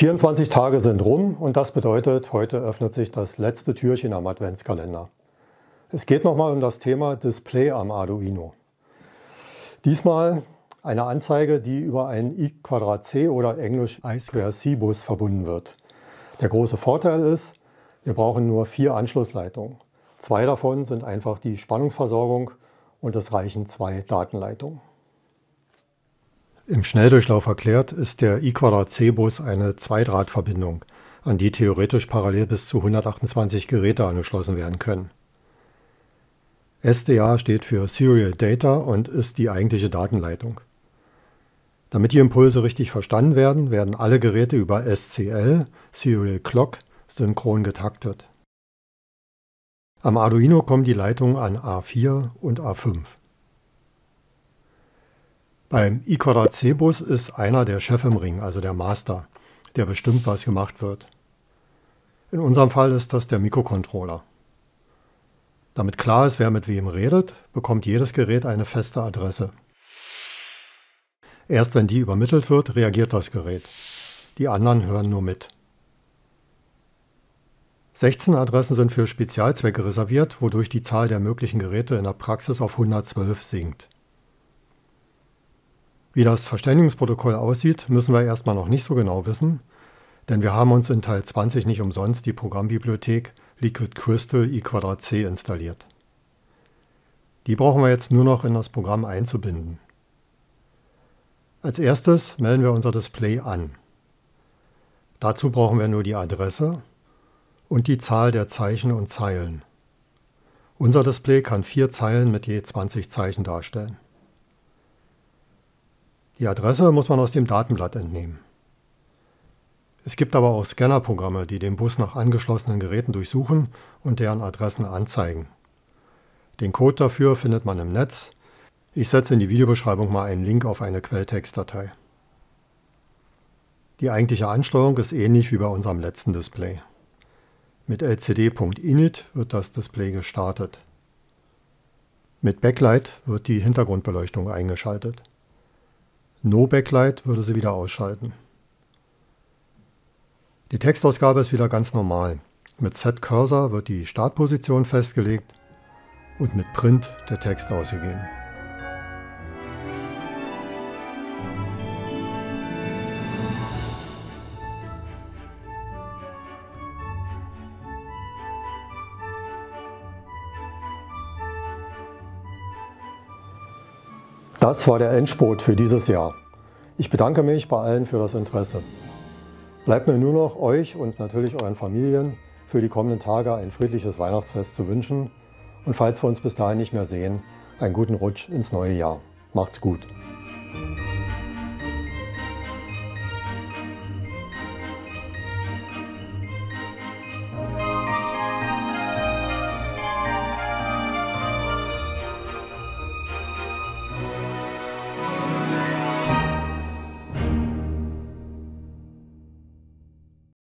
24 Tage sind rum und das bedeutet, heute öffnet sich das letzte Türchen am Adventskalender. Es geht nochmal um das Thema Display am Arduino. Diesmal eine Anzeige, die über einen I2C oder englisch I2C-Bus verbunden wird. Der große Vorteil ist, wir brauchen nur 4 Anschlussleitungen. 2 davon sind einfach die Spannungsversorgung und es reichen 2 Datenleitungen. Im Schnelldurchlauf erklärt ist der I2C-Bus eine Zweidrahtverbindung, an die theoretisch parallel bis zu 128 Geräte angeschlossen werden können. SDA steht für Serial Data und ist die eigentliche Datenleitung. Damit die Impulse richtig verstanden werden, werden alle Geräte über SCL, Serial Clock, synchron getaktet. Am Arduino kommen die Leitungen an A4 und A5. Beim I2C-Bus ist einer der Chef im Ring, also der Master, der bestimmt, was gemacht wird. In unserem Fall ist das der Mikrocontroller. Damit klar ist, wer mit wem redet, bekommt jedes Gerät eine feste Adresse. Erst wenn die übermittelt wird, reagiert das Gerät. Die anderen hören nur mit. 16 Adressen sind für Spezialzwecke reserviert, wodurch die Zahl der möglichen Geräte in der Praxis auf 112 sinkt. Wie das Verständigungsprotokoll aussieht, müssen wir erstmal noch nicht so genau wissen, denn wir haben uns in Teil 20 nicht umsonst die Programmbibliothek Liquid Crystal I2C installiert. Die brauchen wir jetzt nur noch in das Programm einzubinden. Als erstes melden wir unser Display an. Dazu brauchen wir nur die Adresse und die Zahl der Zeichen und Zeilen. Unser Display kann 4 Zeilen mit je 20 Zeichen darstellen. Die Adresse muss man aus dem Datenblatt entnehmen. Es gibt aber auch Scannerprogramme, die den Bus nach angeschlossenen Geräten durchsuchen und deren Adressen anzeigen. Den Code dafür findet man im Netz. Ich setze in die Videobeschreibung mal einen Link auf eine Quelltextdatei. Die eigentliche Ansteuerung ist ähnlich wie bei unserem letzten Display. Mit lcd.init wird das Display gestartet. Mit Backlight wird die Hintergrundbeleuchtung eingeschaltet. No Backlight würde sie wieder ausschalten. Die Textausgabe ist wieder ganz normal. Mit Set Cursor wird die Startposition festgelegt und mit Print der Text ausgegeben. Das war der Endspurt für dieses Jahr. Ich bedanke mich bei allen für das Interesse. Bleibt mir nur noch euch und natürlich euren Familien für die kommenden Tage ein friedliches Weihnachtsfest zu wünschen und falls wir uns bis dahin nicht mehr sehen, einen guten Rutsch ins neue Jahr. Macht's gut!